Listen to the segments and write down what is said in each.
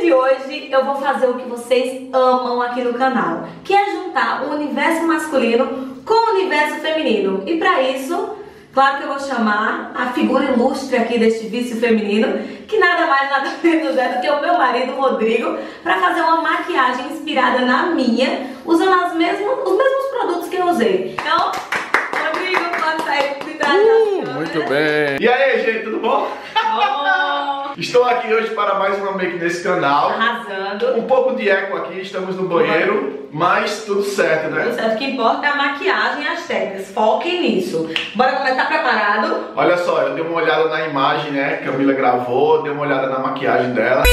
vídeo de hoje eu vou fazer o que vocês amam aqui no canal, que é juntar o universo masculino com o universo feminino. E pra isso, claro que eu vou chamar a figura ilustre aqui deste vício feminino, que nada mais nada menos é do que o meu marido Rodrigo, pra fazer uma maquiagem inspirada na minha, usando os mesmos produtos que eu usei. Então, Rodrigo, pode sair de trás da câmera. Muito bem. E aí, gente, tudo bom? Estou aqui hoje para mais uma make nesse canal. Arrasando. Um pouco de eco aqui, estamos no banheiro, mas tudo certo, né? Tudo certo. O que importa é a maquiagem e as técnicas. Foquem nisso. Bora começar, preparado? Olha só, eu dei uma olhada na imagem, né? Que a Camila gravou, dei uma olhada na maquiagem dela.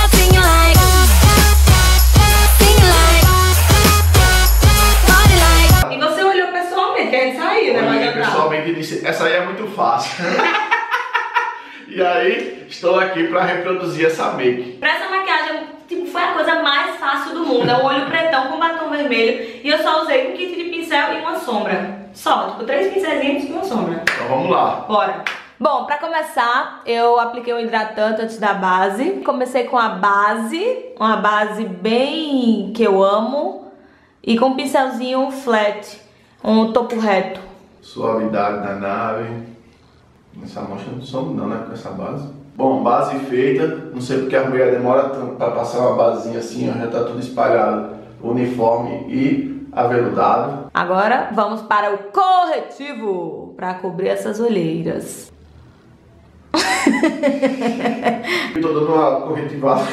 E você olhou pessoalmente, que a gente saiu, né? Olhei pessoalmente e disse, essa aí é muito fácil. E aí, estou aqui para reproduzir essa make. Pra essa maquiagem, tipo, foi a coisa mais fácil do mundo. É um olho pretão com batom vermelho. E eu só usei um kit de pincel e uma sombra. Só, tipo, 3 pincelzinhos e uma sombra. Então vamos lá. Bora. Bom, pra começar, eu apliquei um hidratante antes da base. Comecei com a base, uma base bem que eu amo. E com um pincelzinho flat, um topo reto. Suavidade da nave. Essa mancha não some não, né, com essa base. Bom, base feita. Não sei porque a mulher demora tanto para passar uma basezinha assim, ó, já tá tudo espalhado. Uniforme e aveludado. Agora vamos para o corretivo, para cobrir essas olheiras. Tô dando uma corretivada.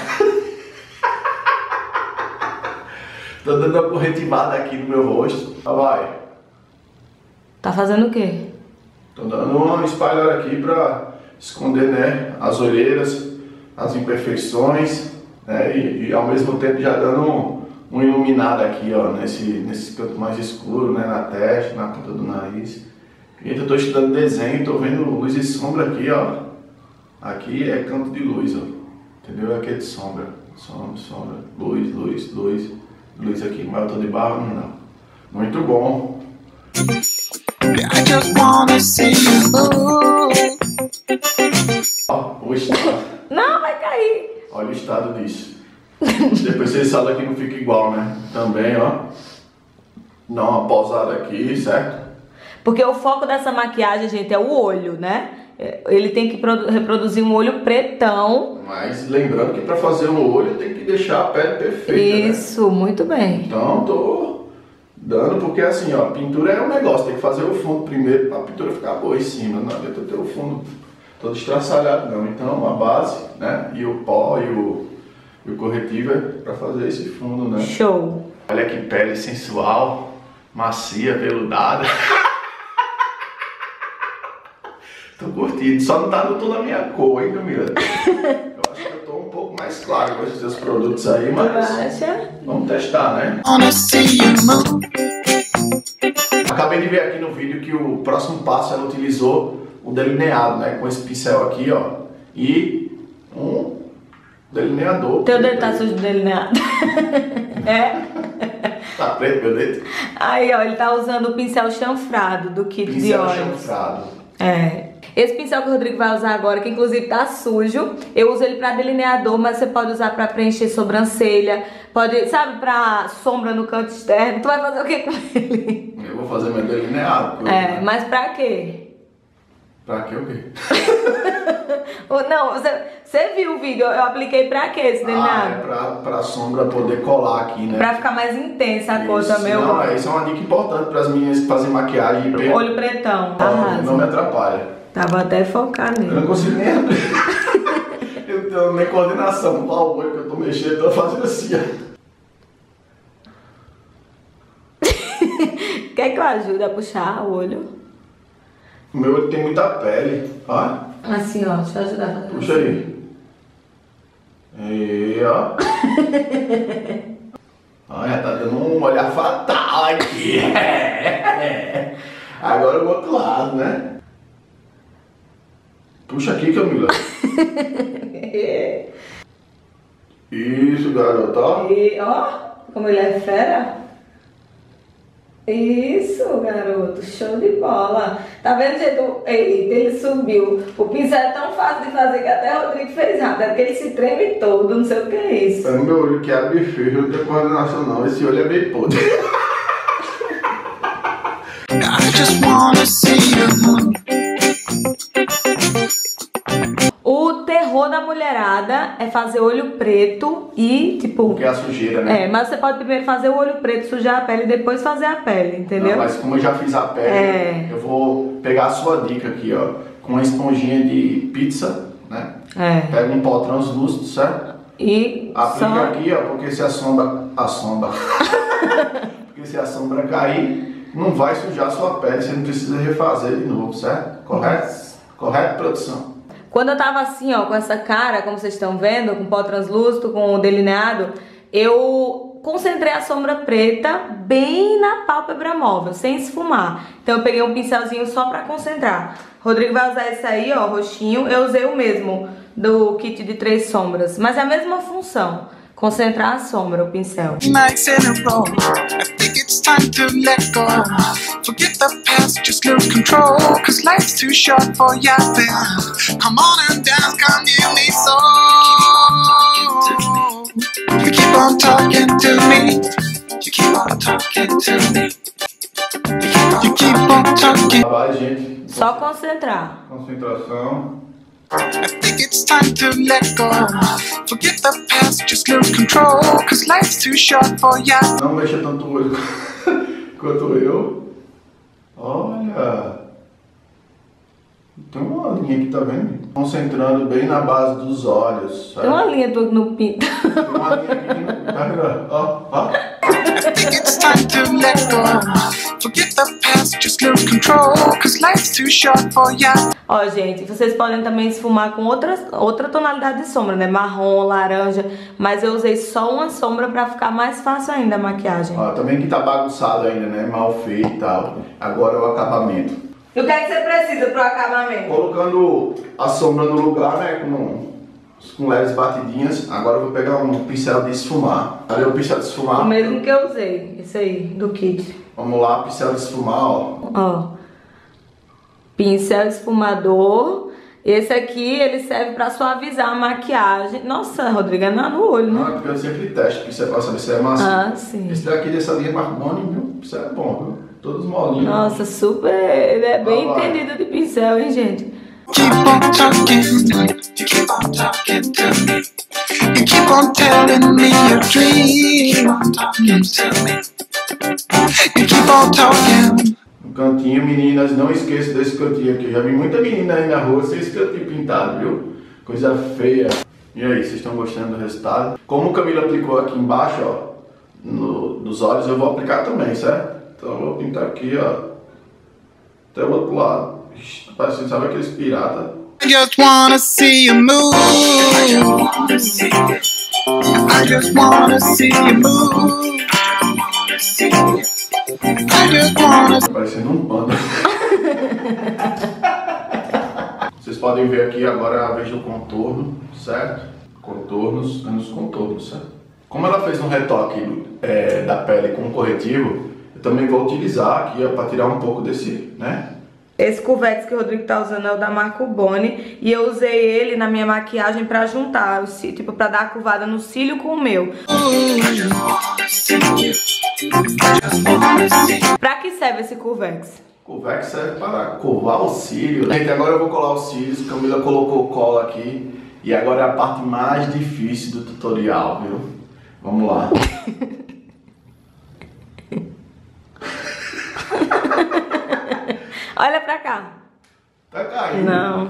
Tô dando uma corretivada aqui no meu rosto. Ah, vai. Tá fazendo o quê? Tô dando uma espalhada aqui pra esconder, né, as olheiras, as imperfeições, né, e ao mesmo tempo já dando um iluminado aqui, ó, nesse canto mais escuro, né, na testa, na ponta do nariz. E eu tô estudando desenho, tô vendo luz e sombra aqui, ó. Aqui é canto de luz, ó. Entendeu? Aqui é de sombra. Sombra, luz, luz, luz. Luz aqui, mas eu tô de barro, não. Muito bom. I just wanna see you move. Ó, o estado. Não, vai cair. Olha o estado disso. Depois vocês falam que não fica igual, né? Também, ó. Dá uma pausada aqui, certo? Porque o foco dessa maquiagem, gente, é o olho, né? Ele tem que reproduzir um olho pretão. Mas lembrando que para fazer o olho tem que deixar a pele perfeita, Isso, né? Muito bem. Então tô dando, porque assim, ó, pintura é um negócio, tem que fazer o fundo primeiro para a pintura ficar boa em cima, não adianta ter o fundo todo estraçalhado não. Então a base, né, e o pó e o corretivo é para fazer esse fundo, né? Show. Olha que pele sensual, macia, veludada. Tô curtindo, só não tá no tom da minha cor, hein, Camila? Eu acho que eu tô um pouco mais claro com esses seus produtos aí, mas vamos testar, né? Acabei de ver aqui no vídeo que o próximo passo ela utilizou o delineado, né? Com esse pincel aqui, ó. E um delineador. Teu dedo tá sujo de delineado. É? Tá preto meu dedo? Aí, ó, ele tá usando o pincel chanfrado do kit de olhos. Pincel chanfrado. É. Esse pincel que o Rodrigo vai usar agora, que inclusive tá sujo, eu uso ele pra delineador, mas você pode usar pra preencher sobrancelha, pode, sabe, pra sombra no canto externo. Tu vai fazer o que com ele? Eu vou fazer meu delineado. É, mas pra quê? Pra quê o quê? Não, você viu o vídeo, eu apliquei pra quê esse delineado? É pra sombra poder colar aqui, né? Pra ficar mais intensa a cor também. Não, isso é uma dica importante pras meninas que fazem maquiagem. Olho pretão, não me atrapalha. Tá, vou até focar nele. Eu não consigo nem abrir. Eu tenho nem coordenação. Qual o olho que eu tô mexendo, eu tô fazendo assim, ó. Quer que eu ajude a puxar o olho? O meu olho tem muita pele, ó. Assim, ó, deixa eu ajudar a fazer. Puxa aí. E ó. Olha, tá dando um olhar fatal aqui. Agora o outro lado, né? Puxa aqui, Camila. Isso, garota. E ó, como ele é fera. Isso, garoto, show de bola. Tá vendo o jeito? Eita, ele subiu. O pincel é tão fácil de fazer que até o Rodrigo fez rápido. É porque ele se treme todo, não sei o que é isso. É o meu olho que abre feio, não tem coordenação não. Esse olho é bem podre. I just wanna see you move. O terror da mulherada é fazer olho preto e, tipo... Porque é a sujeira, né? É, mas você pode primeiro fazer o olho preto, sujar a pele e depois fazer a pele, entendeu? Não, mas como eu já fiz a pele, eu vou pegar a sua dica aqui, ó. Com uma esponjinha de pizza, né? Pega um pó translúcido, certo? E aplica aqui, ó, porque se a sombra... porque se a sombra cair, não vai sujar a sua pele, você não precisa refazer de novo, certo? Correto? Correto, produção? Quando eu tava assim, ó, com essa cara, como vocês estão vendo, com pó translúcido, com o delineado, eu concentrei a sombra preta bem na pálpebra móvel, sem esfumar. Então eu peguei um pincelzinho só pra concentrar. Rodrigo vai usar esse aí, ó, roxinho. Eu usei o mesmo do kit de 3 sombras, mas é a mesma função. Concentrar a sombra, o pincel. Nights in a row, I think it's time to let go. Forget the past, just lose control. Cause life's too short for yapping. Come on and dance, come give me soul. You keep on talking to me. You keep on talking to me. You keep on talking. Vai, gente. Só concentrar. Concentração. I think it's time to let go. Forget the past, just lose control. Cause life's too short for yapping. Não mexa tanto o olho quanto eu. Olha. Tem uma linha aqui, tá vendo? Concentrando bem na base dos olhos. Sabe? Tem uma linha tudo no pinto. Tem uma linha aqui no... Tá vendo? Ó, ó. I think it's time to let go. Forget the past, just lose control. Cause life's too short for yapping. Ó, gente, vocês podem também esfumar com outra tonalidade de sombra, né? Marrom, laranja. Mas eu usei só uma sombra pra ficar mais fácil ainda a maquiagem. Ó, também que tá bagunçado ainda, né? Mal feito e tal. Agora é o acabamento. E o que é que você precisa pro acabamento? Colocando a sombra no lugar, né? Com leves batidinhas. Agora eu vou pegar um pincel de esfumar. Cadê o pincel de esfumar? O mesmo que eu usei. Esse aí, do kit. Vamos lá, pincel de esfumar, ó. Ó. Pincel esfumador. Esse aqui, ele serve pra suavizar a maquiagem. Nossa, Rodrigo, é no olho, né? Não, porque eu sempre testo pincel pra saber se é macio. Ah, sim. Esse daqui dessa linha Marconi, viu? Pincel é bom, viu? Todos molinhos. Nossa, super. Ele é bem entendido de pincel, hein, gente? Keep on talking, you keep on talking to me. You keep on telling me your dream. Keep on talking to me. You keep on talking. No cantinho, meninas, não esqueça desse cantinho aqui. Eu já vi muita menina aí na rua sem esse cantinho pintado, viu? Coisa feia. E aí, vocês estão gostando do resultado? Como o Camila aplicou aqui embaixo, ó, nos olhos, eu vou aplicar também, certo? Então eu vou pintar aqui, ó, até o outro lado. Ixi, parecendo, sabe aqueles piratas? I just wanna see you move. I just wanna see you move. I just wanna. Parecendo um panda. Vocês podem ver aqui agora a vez do contorno, certo? Contornos, nos contornos, certo? Como ela fez um retoque da pele com corretivo, eu também vou utilizar aqui para tirar um pouco desse, né? Esse Curvex que o Rodrigo tá usando é o da Marco Boni. E eu usei ele na minha maquiagem pra juntar, tipo, pra dar a curvada no cílio com o meu. Pra que serve esse Curvex? Curvex serve para curvar o cílio. Gente, agora eu vou colar os cílios. Camila colocou cola aqui. E agora é a parte mais difícil do tutorial, viu? Vamos lá. Olha pra cá. Tá caindo. Não.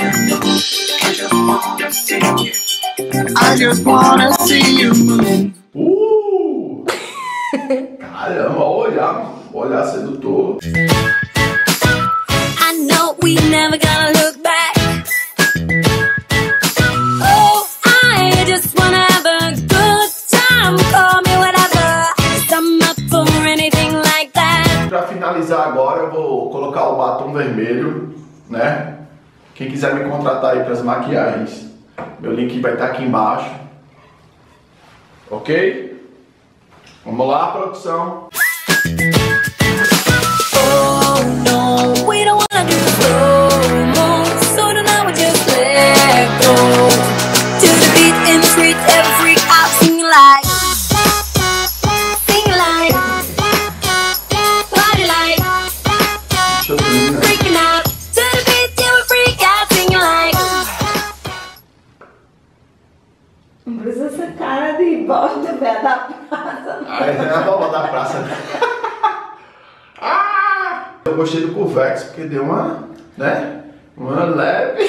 I just wanna see you move. Caramba, olhar sedutor. I know we never gonna look back. Oh, I just wanna have a good time. Call me whatever. I'm up for anything like that. Pra finalizar agora, eu vou colocar o batom vermelho, né? Quem quiser me contratar aí pras maquiagens, meu link vai estar aqui embaixo. Ok? Vamos lá, produção. I do slow mo. So now I just let go. To the beat in the streets, every freak out, singing like, singing like, party like, freaking out. To the beat, yeah, we freak out, singing like. Não precisa essa cara de bosta, velho, da praça. Aí é a bola da praça. Eu gostei do Curvex porque deu uma, né? Uma leve.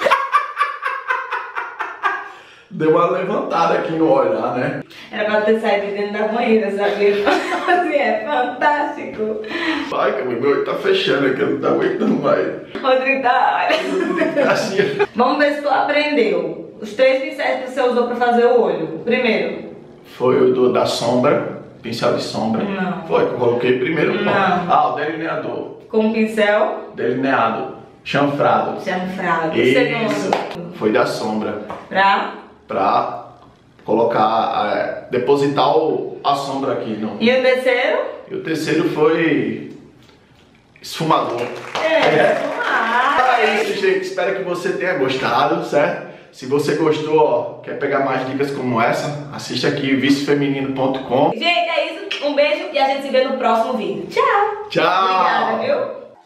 Deu uma levantada aqui no olhar, né? Era pra ter saído de dentro da banheira, sabe? Assim, é fantástico. Ai, que meu olho tá fechando aqui, eu não tô aguentando mais. Rodrigo, Assim. vamos ver se tu aprendeu. Os 3 pincéis que você usou pra fazer o olho. O primeiro. Foi o da sombra, pincel de sombra. Não. Foi, que eu coloquei primeiro. Não. Ah, o delineador. Com um pincel Delineado. Chanfrado. chanfrado. O Isso. segundo. Foi da sombra. Pra... Colocar, depositar a sombra aqui. No... E o terceiro? E o terceiro foi esfumador. Esfumar. É isso, gente. Espero que você tenha gostado, certo? Se você gostou, ó, quer pegar mais dicas como essa, assiste aqui vicefeminino.com. Gente, é isso. Um beijo e a gente se vê no próximo vídeo. Tchau. Tchau. Obrigada, viu?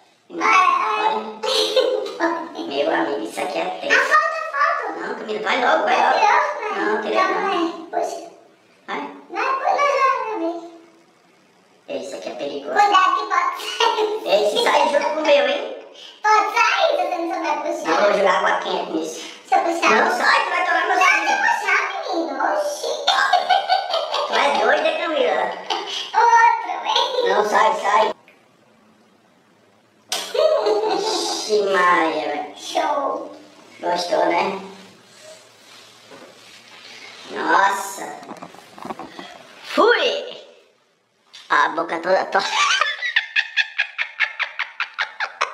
Meu amigo, isso aqui é tenso. A foto. Não, Camila, vai logo, vai logo. Não, querida, não. Puxa. Vai. Não. Isso aqui é perigoso. Cuidado que pode sair. Ei, se sair junto com o meu, hein? Pode sair se você não souber Não, puxar. vou jogar água quente nisso. Se eu puxar. Não, sai, tu vai tomar meu Deixa sangue. eu puxar, menino. Oxi. Tu é doida, Camila? Outro, hein? Não, sai. Ixi, Maria, velho. Show. Gostou, né? Nossa. Fui! A boca toda torta.